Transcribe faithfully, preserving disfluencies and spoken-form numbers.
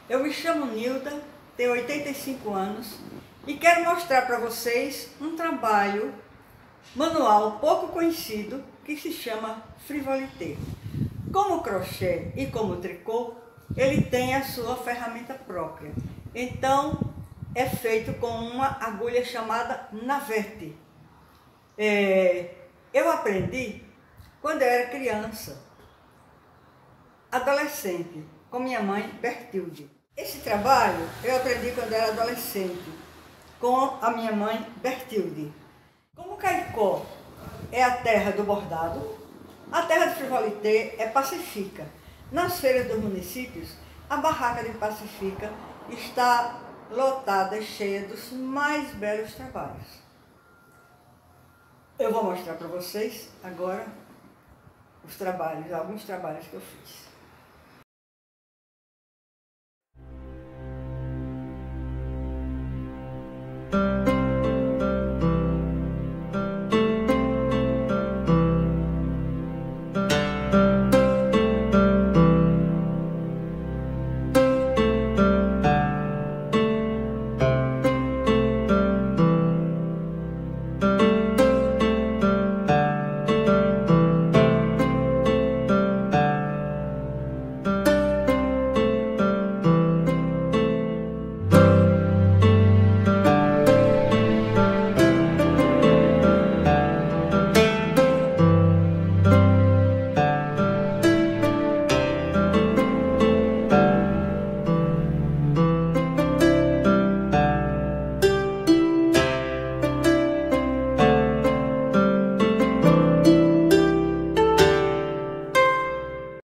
Eu me chamo Nilda, tenho oitenta e cinco anos e quero mostrar para vocês um trabalho manual pouco conhecido que se chama frivolité. Como crochê e como tricô, ele tem a sua ferramenta própria. Então, é feito com uma agulha chamada navette. É, eu aprendi quando eu era criança, adolescente, com minha mãe, Bertilde. Esse trabalho eu aprendi quando eu era adolescente, com a minha mãe, Bertilde. Como Caicó é a terra do bordado, a terra de frivolité é Pacifica. Nas feiras dos municípios, a barraca de Pacifica está lotada e cheia dos mais belos trabalhos. Eu vou mostrar para vocês agora os trabalhos, alguns trabalhos que eu fiz. Música